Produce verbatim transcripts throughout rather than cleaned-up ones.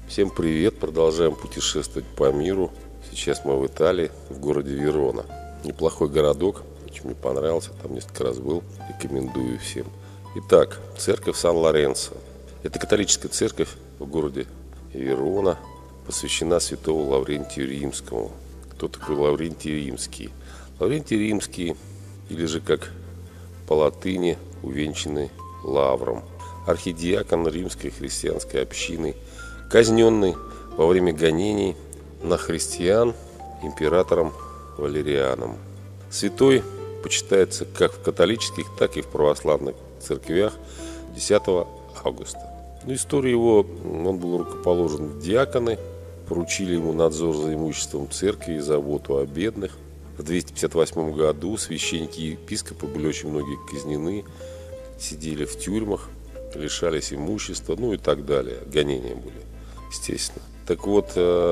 Всем привет! Продолжаем путешествовать по миру. Сейчас мы в Италии, в городе Верона. Неплохой городок, очень мне понравился, там несколько раз был, рекомендую всем. Итак, церковь Сан-Лоренцо. Это католическая церковь в городе Верона, посвящена святому Лаврентию Римскому. Кто такой Лаврентий Римский? Лаврентий Римский, или же как по латыни, увенчанный лавром, архидиакон римской христианской общины, казненный во время гонений на христиан императором Валерианом. Святой почитается как в католических, так и в православных церквях десятого августа. Но история его: он был рукоположен в диаконы, поручили ему надзор за имуществом церкви и заботу о бедных. В двести пятьдесят восьмом году священники и епископы были очень многие казнены, сидели в тюрьмах, лишались имущества, ну и так далее. Гонения были, естественно. Так вот,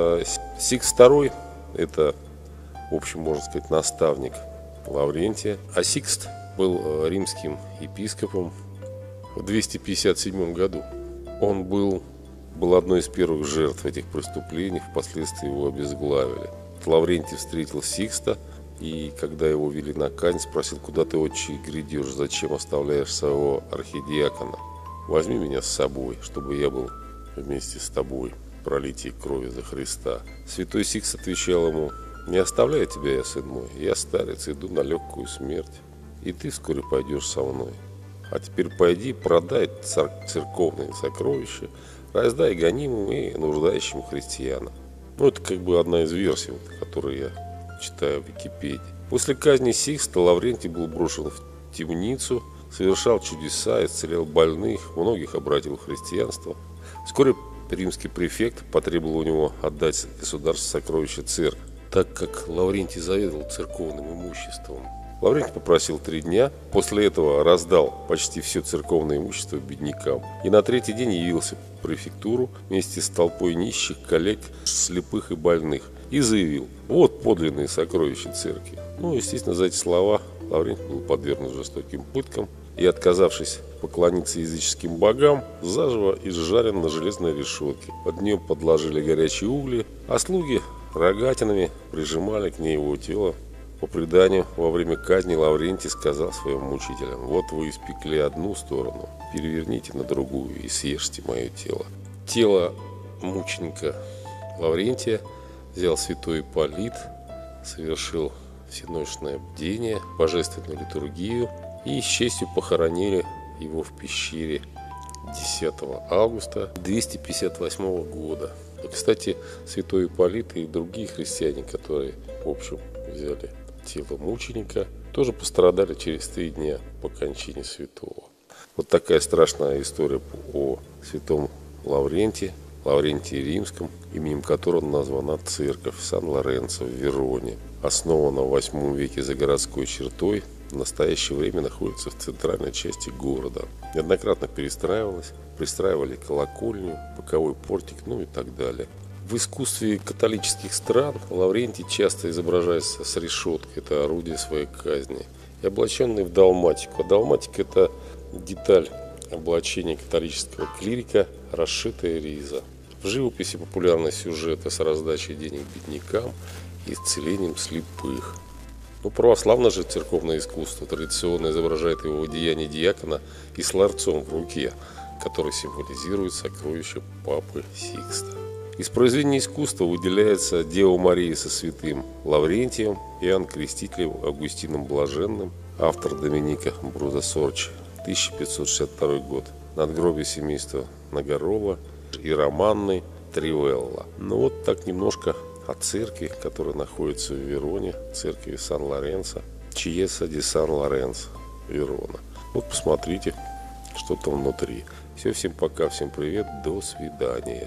Сикс второй – это, в общем, можно сказать, наставник Лаврентия. А Сикст был римским епископом в двести пятьдесят седьмом году. Он был, был одной из первых жертв этих преступлений, впоследствии его обезглавили. Лаврентий встретил Сикста, и когда его вели на казнь, спросил: куда ты, отче, грядешь, зачем оставляешь своего архидиакона? Возьми меня с собой, чтобы я был вместе с тобой в пролитии крови за Христа. Святой Сикст отвечал ему: не оставляю тебя я, сын мой, я старец, иду на легкую смерть, и ты вскоре пойдешь со мной. А теперь пойди, продай церковные сокровища, раздай гонимым и нуждающим христианам. Ну, это как бы одна из версий, которую я читаю в Википедии. После казни Сикста Лаврентий был брошен в темницу, совершал чудеса, исцелял больных, многих обратил в христианство. Вскоре римский префект потребовал у него отдать государству сокровища церкви, так как Лаврентий заведовал церковным имуществом. Лаврентий попросил три дня, после этого раздал почти все церковное имущество беднякам. И на третий день явился в префектуру вместе с толпой нищих, коллег, слепых и больных и заявил: вот подлинные сокровища церкви. Ну, естественно, за эти слова Лаврентий был подвергнут жестоким пыткам и, отказавшись поклониться языческим богам, заживо изжарен на железной решетке. Под нее подложили горячие угли, а слуги рогатинами прижимали к ней его тело. По преданию, во время казни Лаврентий сказал своим мучителям: вот вы испекли одну сторону, переверните на другую и съешьте мое тело. Тело мученика Лаврентия взял святой Ипполит, совершил всеночное бдение, божественную литургию и с честью похоронили его в пещере десятого августа двести пятьдесят восьмого года. И, кстати, святой Ипполит и другие христиане, которые, в общем, взяли тело мученика, тоже пострадали через три дня по кончине святого. Вот такая страшная история о святом Лаврентии, Лаврентии Римском, именем которого названа церковь Сан-Лоренцо в Вероне. Основана в восьмом веке за городской чертой, в настоящее время находится в центральной части города. Неоднократно перестраивалась, пристраивали колокольню, боковой портик, ну и так далее. В искусстве католических стран Лаврентий часто изображается с решеткой, это орудие своей казни, и облаченный в далматику. А далматика – это деталь облачения католического клирика, расшитая риза. В живописи популярны сюжеты с раздачей денег беднякам и исцелением слепых. Но православное же церковное искусство традиционно изображает его в одеянии диакона и с ларцом в руке, который символизирует сокровища папы Сикста. Из произведений искусства выделяется Дева Мария со святым Лаврентием, Иоанн Крестителем, Августином Блаженным, автор Доминика Брузо-Сорчи, тысяча пятьсот шестьдесят второй год, надгробие семейства Нагорова и Романны Тривелла. Ну вот так немножко о церкви, которая находится в Вероне, церкви Сан-Лоренцо, Чиеса ди Сан-Лоренцо, Верона. Вот посмотрите, что там внутри. Все, всем пока, всем привет, до свидания.